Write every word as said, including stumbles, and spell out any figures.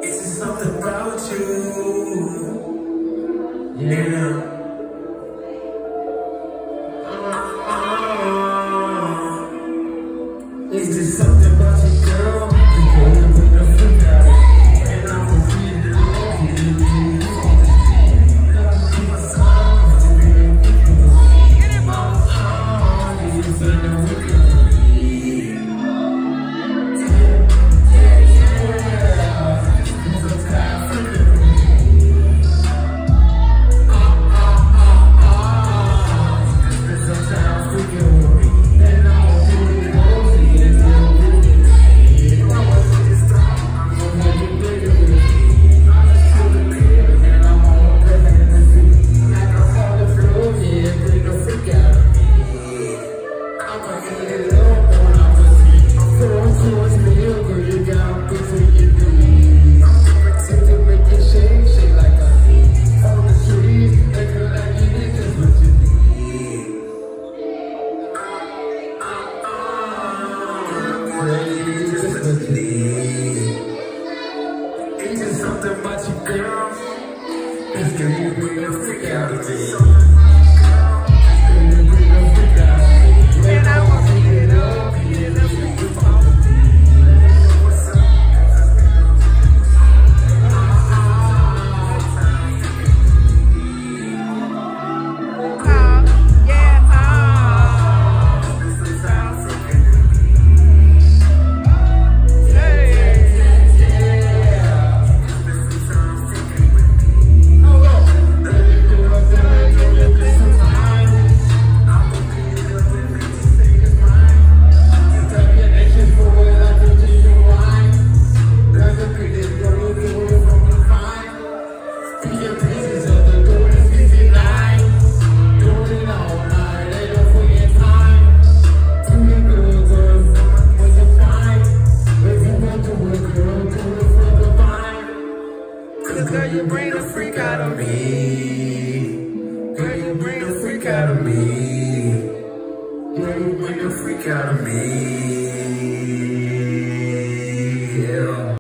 It's just something about you. Yeah. It's just something about you, girl. You gonna bring the freak out of me, and I'm gonna be the love you. Gotta keep my song, to be the freak of me. Get it, boss. Oh, you just ain't the freak of me. Yeah, yeah, yeah. Sometimes freak of me. Oh, oh, oh, oh. Sometimes freak of me. And I'm gonna be the it's just something about you, girl. It's gonna bring the freak out of me. It's gonna bring the freak out of me. And I want to get it up, get it up, freak you out of me. What's up? Huh? Yeah, huh? Girl, you bring the freak out of me. Girl, you bring the freak out of me. Girl, you bring the freak out of me.